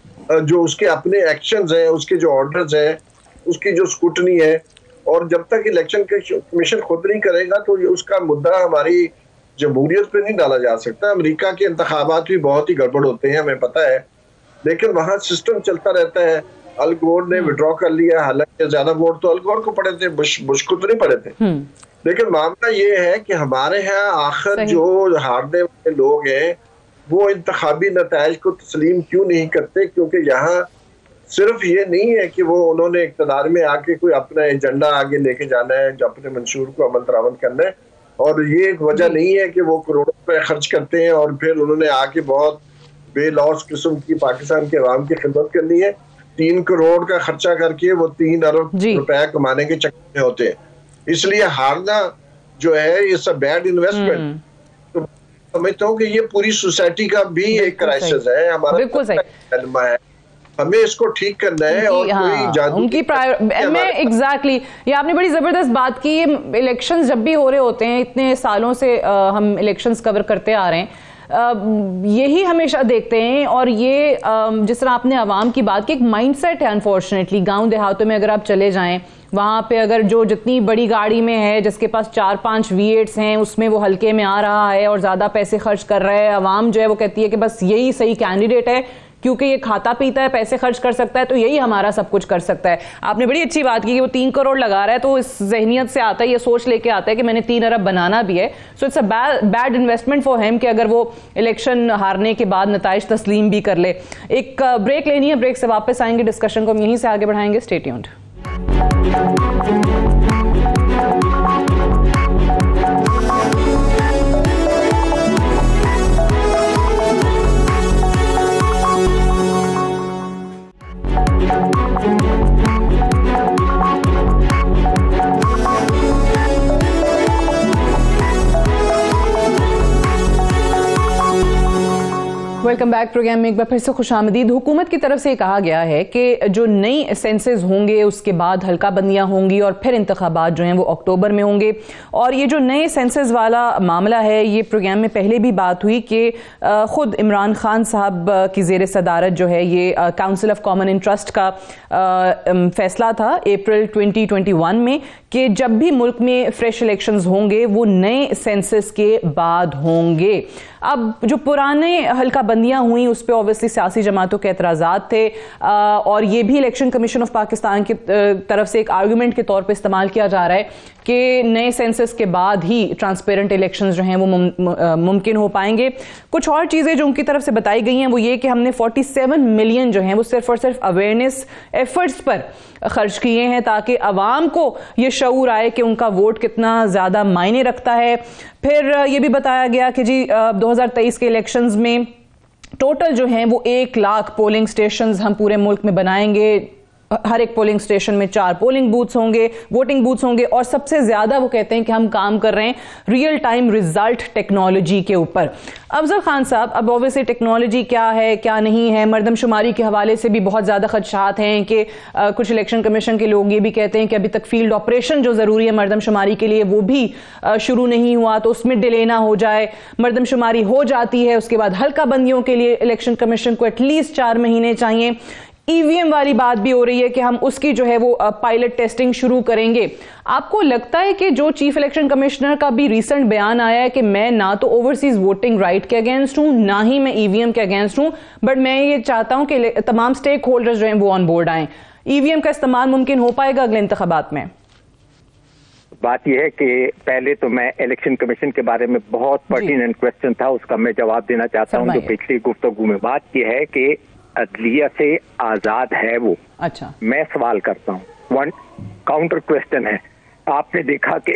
जो उसके अपने एक्शंस हैं, उसके जो ऑर्डर्स हैं, उसकी जो स्क्रूटनी है। और जब तक इलेक्शन कमीशन खुद नहीं करेगा तो उसका मुद्दा हमारी जमहूरियत पे नहीं डाला जा सकता। अमेरिका के इंतखाबात भी बहुत ही गड़बड़ होते हैं, हमें पता है, लेकिन वहाँ सिस्टम चलता रहता है। अल गोर ने विड्रॉ कर लिया, हालांकि ज्यादा वोट तो अल गोर को पड़े थे, बुश बुश को तो नहीं पड़े थे। लेकिन मामला ये है कि हमारे यहाँ आखिर जो हारने वाले लोग हैं वो इंतखाबी नताइज को तस्लीम क्यों नहीं करते, क्योंकि यहाँ सिर्फ ये नहीं है कि वो उन्होंने इक़्तिदार में आके कोई अपना एजेंडा आगे लेके जाना है, जो अपने मंशूर को अमल दरामद करना है, और ये एक वजह नहीं है कि वो करोड़ों रुपए खर्च करते हैं और फिर उन्होंने आके बहुत बेलौस किस्म की पाकिस्तान के अवाम की खिदमत करनी है। तीन करोड़ का खर्चा करके वो तीन अरब रुपया कमाने के चक्कर में होते हैं, इसलिए हारना जो है इट्स अ बैड इन्वेस्टमेंट। तो समझता हूँ कि ये पूरी सोसाइटी का भी एक क्राइसिस है, हमारा है, हमें इसको ठीक करना है। और हाँ, कोई उनकी प्रायोरिटी मैं एग्जैक्टली exactly, ये आपने बड़ी जबरदस्त बात की। ये इलेक्शंस जब भी हो रहे होते हैं, इतने सालों से आ, हम इलेक्शंस कवर करते आ रहे हैं, आ, यही हमेशा देखते हैं। और ये आ, जिस तरह आपने आवाम की बात की, एक माइंडसेट है अनफॉर्चुनेटली। गांव देहातों में अगर आप चले जाएं, वहाँ पे अगर जो जितनी बड़ी गाड़ी में है, जिसके पास चार पांच वी एट्स हैं, उसमें वो हल्के में आ रहा है और ज़्यादा पैसे खर्च कर रहा है, आवाम जो है वो कहती है कि बस यही सही कैंडिडेट है क्योंकि ये खाता पीता है, पैसे खर्च कर सकता है, तो यही हमारा सब कुछ कर सकता है। आपने बड़ी अच्छी बात की कि वो तीन करोड़ लगा रहा है, तो इस जहनियत से आता है, ये सोच लेके आता है कि मैंने तीन अरब बनाना भी है। So it's a bad investment for him कि अगर वो इलेक्शन हारने के बाद नताइज तस्लीम भी कर ले। एक ब्रेक लेनी है, ब्रेक से वापस आएंगे, डिस्कशन को हम यहीं से आगे बढ़ाएंगे। Stay tuned. Welcome back. Program में एक बार फिर से खुशामदीद। हुकूमत की तरफ से कहा गया है कि जो नई सेंसेस होंगे उसके बाद हल्का बंदियां होंगी और फिर इंतखाबात जो हैं वो अक्टूबर में होंगे। और ये जो नए सेंसेस वाला मामला है, ये प्रोग्राम में पहले भी बात हुई कि ख़ुद इमरान खान साहब की ज़ेर सदारत जो है ये काउंसिल ऑफ कॉमन इंटरेस्ट का फैसला था अप्रैल ट्वेंटी ट्वेंटी वन में कि जब भी मुल्क में फ्रेश इलेक्शंस होंगे वो नए सेंसस के बाद होंगे। अब जो पुराने हल्का बंदियां हुई उस पर ऑब्वियसली सियासी जमातों के एतराज़ात थे और ये भी इलेक्शन कमीशन ऑफ पाकिस्तान की तरफ से एक आर्गूमेंट के तौर पे इस्तेमाल किया जा रहा है कि नए सेंसस के बाद ही ट्रांसपेरेंट इलेक्शंस जो हैं वो मुमकिन हो पाएंगे। कुछ और चीज़ें जो उनकी तरफ से बताई गई हैं वो ये कि हमने सैंतालीस मिलियन जो हैं वो सिर्फ और सिर्फ अवेयरनेस एफर्ट्स पर खर्च किए हैं ताकि अवाम को ये शऊर आए कि उनका वोट कितना ज़्यादा मायने रखता है। फिर ये भी बताया गया कि जी दो हज़ार तेईस के इलेक्शंस में टोटल जो हैं वो एक लाख पोलिंग स्टेशंस हम पूरे मुल्क में बनाएंगे, हर एक पोलिंग स्टेशन में चार पोलिंग बूथ्स होंगे, वोटिंग बूथ्स होंगे और सबसे ज्यादा वो कहते हैं कि हम काम कर रहे हैं रियल टाइम रिजल्ट टेक्नोलॉजी के ऊपर। अफजल खान साहब, अब ऑब्वियसली टेक्नोलॉजी क्या है क्या नहीं है, मरदमशुमारी के हवाले से भी बहुत ज्यादा खदशात हैं कि आ, कुछ इलेक्शन कमीशन के लोग ये भी कहते हैं कि अभी तक फील्ड ऑपरेशन जो जरूरी है मरदमशुमारी के लिए वो भी आ, शुरू नहीं हुआ तो उसमें डिले ना हो जाए। मरदमशुमारी हो जाती है उसके बाद हल्का बंदियों के लिए इलेक्शन कमीशन को एटलीस्ट चार महीने चाहिए। ईवीएम वाली बात भी हो रही है कि हम उसकी जो है वो पायलट टेस्टिंग शुरू करेंगे। आपको लगता है कि जो चीफ इलेक्शन कमिश्नर का भी रीसेंट बयान आया है कि मैं ना तो ओवरसीज वोटिंग राइट के अगेंस्ट हूं ना ही मैं ईवीएम के अगेंस्ट हूं, बट मैं ये चाहता हूं कि तमाम स्टेक होल्डर्स जो हैं वो ऑन बोर्ड आए, ईवीएम का इस्तेमाल मुमकिन हो पाएगा अगले इंतखाबात में? बात यह है कि पहले तो मैं इलेक्शन कमीशन के बारे में बहुत पर्टिनेंट क्वेश्चन था, उसका मैं जवाब देना चाहता हूं जो पिछली गुफ्तगू में। बात यह है कि अदलिया से आजाद है वो। अच्छा, मैं सवाल करता हूँ, वन काउंटर क्वेश्चन है। आपने देखा कि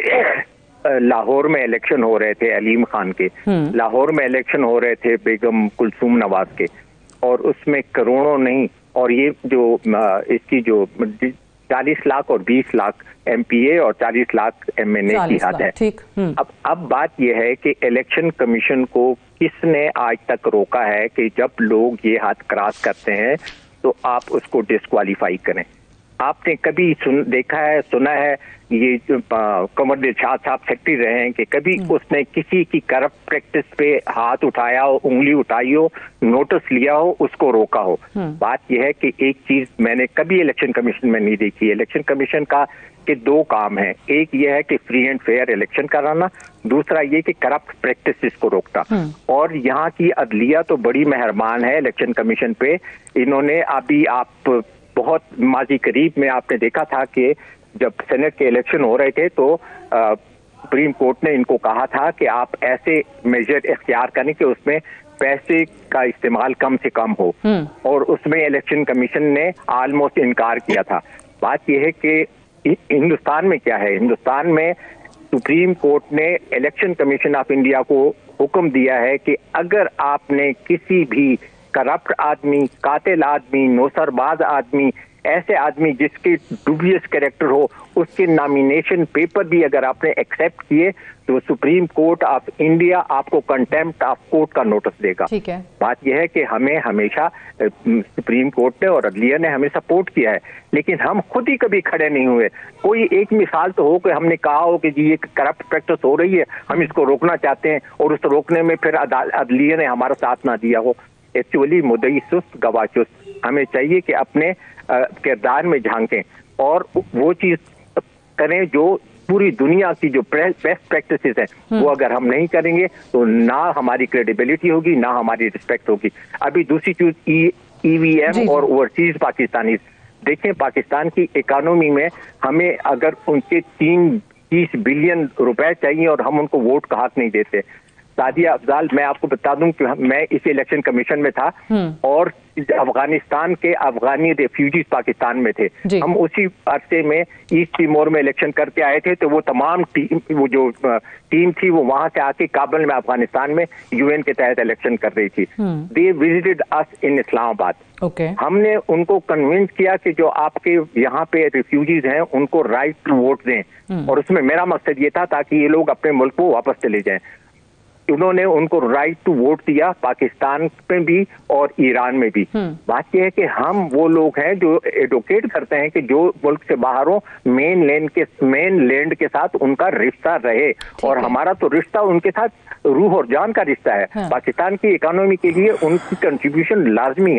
लाहौर में इलेक्शन हो रहे थे अलीम खान के, लाहौर में इलेक्शन हो रहे थे बेगम कुलसूम नवाज के, और उसमें करोड़ों नहीं, और ये जो इसकी जो चालीस लाख और बीस लाख एमपीए और चालीस लाख एमएनए की हद है। अब अब बात यह है कि इलेक्शन कमीशन को किसने आज तक रोका है कि जब लोग ये हद क्रॉस करते हैं तो आप उसको डिस्क्वालीफाई करें? आपने कभी सुन देखा है, सुना है, ये कमर दिलशाद साहब सेक्रेटरी रहे हैं कि कभी उसने किसी की करप्ट प्रैक्टिस पे हाथ उठाया हो, उंगली उठाई हो, नोटिस लिया हो, उसको रोका हो? बात यह है कि एक चीज मैंने कभी इलेक्शन कमीशन में नहीं देखी। इलेक्शन कमीशन का के दो काम है, एक यह है कि फ्री एंड फेयर इलेक्शन कराना, दूसरा ये कि करप्ट प्रैक्टिस को रोकना। और यहाँ की अदलिया तो बड़ी मेहरबान है इलेक्शन कमीशन पे। इन्होंने अभी आप बहुत माजी करीब में आपने देखा था कि जब सेनेट के इलेक्शन हो रहे थे तो सुप्रीम कोर्ट ने इनको कहा था कि आप ऐसे मेजर इख्तियार करें कि उसमें पैसे का इस्तेमाल कम से कम हो, और उसमें इलेक्शन कमीशन ने ऑलमोस्ट इनकार किया था। बात यह है कि हिंदुस्तान में क्या है, हिंदुस्तान में सुप्रीम कोर्ट ने इलेक्शन कमीशन ऑफ इंडिया को हुक्म दिया है कि अगर आपने किसी भी करप्ट आदमी, कातिल आदमी, नौसरबाज आदमी, ऐसे आदमी जिसके डुबियस कैरेक्टर हो, उसके नॉमिनेशन पेपर भी अगर आपने एक्सेप्ट किए तो सुप्रीम कोर्ट ऑफ इंडिया आपको कंटेम्प्ट ऑफ कोर्ट का नोटिस देगा। ठीक है। बात यह है कि हमें हमेशा सुप्रीम कोर्ट ने और अदलिया ने हमें सपोर्ट किया है, लेकिन हम खुद ही कभी खड़े नहीं हुए। कोई एक मिसाल तो हो कि हमने कहा हो कि जी ये करप्ट प्रैक्टिस हो रही है, हम इसको रोकना चाहते हैं, और उस रोकने में फिर अदलिया ने हमारा साथ ना दिया हो। एक्चुअली मुद्दई सुस्त गवाह चुस्त। हमें चाहिए कि अपने किरदार में झांकें और वो चीज करें जो पूरी दुनिया की जो बेस्ट प्रैक्टिसेस हैं वो अगर हम नहीं करेंगे तो ना हमारी क्रेडिबिलिटी होगी, ना हमारी रिस्पेक्ट होगी। अभी दूसरी चीज ईवीएम और ओवरसीज पाकिस्तानी देखें, पाकिस्तान की इकोनॉमी में हमें अगर उनके तीन तीस बिलियन रुपए चाहिए और हम उनको वोट का हक नहीं देते। सादिया अफजाल, मैं आपको बता दूं कि मैं इस इलेक्शन कमीशन में था और अफगानिस्तान के अफगानी रेफ्यूजीज पाकिस्तान में थे। हम उसी अरसे में ईस्ट तिमोर में इलेक्शन करके आए थे, तो वो तमाम टीम वो जो टीम थी वो वहां से आके काबुल में अफगानिस्तान में यूएन के तहत इलेक्शन कर रही थी। They visited us in Islamabad. okay. हमने उनको कन्विंस किया कि जो आपके यहाँ पे रिफ्यूजीज हैं उनको राइट टू वोट दें, और उसमें मेरा मकसद ये था ताकि ये लोग अपने मुल्क को वापस चले जाएं। उन्होंने उनको राइट टू वोट दिया, पाकिस्तान में भी और ईरान में भी। बात यह है कि हम वो लोग हैं जो एडवोकेट करते हैं कि जो मुल्क से बाहर हो, मेन लैंड के मेन लैंड के साथ उनका रिश्ता रहे, और हमारा तो रिश्ता उनके साथ रूह और जान का रिश्ता है। हाँ। पाकिस्तान की इकोनॉमी के लिए उनकी कंट्रीब्यूशन लाजमी है।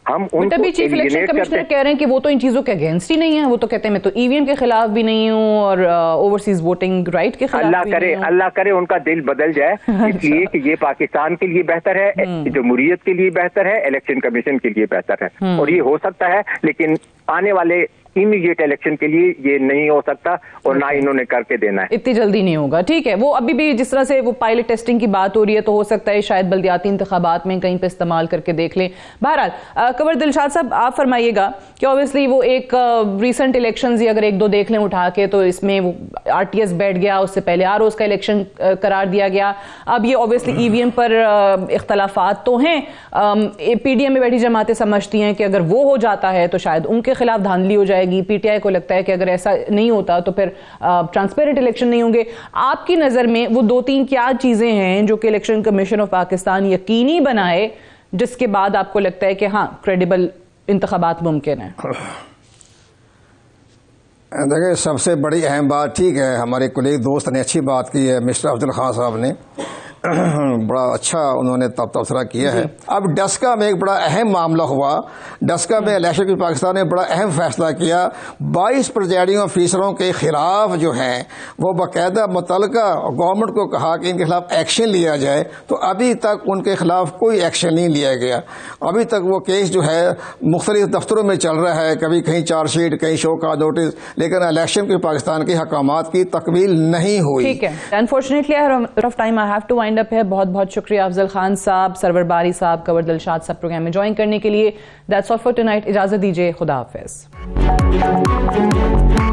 हम उनको चीफ इलेक्शन कमिश्नर कह रहे हैं कि वो तो इन चीजों के अगेंस्ट ही नहीं है, वो तो कहते हैं मैं तो ईवीएम के खिलाफ भी नहीं हूँ और ओवरसीज वोटिंग राइट के खिलाफ अल्लाह भी करे नहीं हूँ। अल्लाह करे उनका दिल बदल जाए, इसलिए कि ये पाकिस्तान के लिए बेहतर है, जमहूरियत के लिए बेहतर है, इलेक्शन कमीशन के लिए बेहतर है, और ये हो सकता है, लेकिन आने वाले इमीडिएट इलेक्शन के लिए ये नहीं हो सकता और ना इन्होंने करके देना है, इतनी जल्दी नहीं होगा। ठीक है, वो अभी भी जिस तरह से वो पायलट टेस्टिंग की बात हो रही है तो हो सकता है शायद बल्दियाती इंतखाबात में कहीं पे इस्तेमाल करके देख लें। बहरहाल कंवर दिलशाद साहब आप फरमाइएगा कि ऑब्वियसली वो एक रिसेंट इलेक्शंस ही अगर एक दो देख लें उठा के, तो इसमें वो आरटीएस बैठ गया, उससे पहले आर ओस का इलेक्शन करार दिया गया, अब ये ऑब्वियसली ईवीएम पर इख्तलाफात तो हैं, पीडीएम में बैठी जमातें समझती हैं कि अगर वो हो जाता है तो शायद उनके खिलाफ धांधली हो जाएगी, पीटीआई को लगता है कि अगर ऐसा नहीं होता तो फिर ट्रांसपेरेंट इलेक्शन नहीं होंगे। आपकी नजर में वो दो तीन क्या चीजें हैं जो कि इलेक्शन कमीशन ऑफ पाकिस्तान यकीनी बनाए, जिसके बाद आपको लगता है कि हाँ क्रेडिबल इंतखाबात मुमकिन है? देखिए, सबसे बड़ी अहम बात, ठीक है, हमारे कुलीग दोस्त ने अच्छी बात की है, मिस्टर अफजल खान साहब ने बड़ा अच्छा उन्होंने तब तबसरा किया है। अब डस्का में एक बड़ा अहम मामला हुआ, डस्का में इलेक्शन की पाकिस्तान ने बड़ा अहम फैसला किया, बाईस प्रिजाइडिंग ऑफिसरों के खिलाफ जो है वो बाकायदा मुतलका गवर्नमेंट को कहा कि इनके खिलाफ एक्शन लिया जाए, तो अभी तक उनके खिलाफ कोई एक्शन नहीं लिया गया। अभी तक वो केस जो है मुख्तलिफ दफ्तरों में चल रहा है, कभी कहीं चार्जशीट, कहीं शो का नोटिस, लेकिन इलेक्शन की पाकिस्तान के हकामात की तकमील नहीं हुई। ठीक है, unfortunately of time I have to wind up है। बहुत बहुत शुक्रिया अफजल खान साहब, सरवर बारी साहब, कंवर दिलशाद साहब प्रोग्राम में ज्वाइन करने के लिए। दैट्स ऑल फॉर टुनाइट, इजाजत दीजिए, खुदा हाफिज।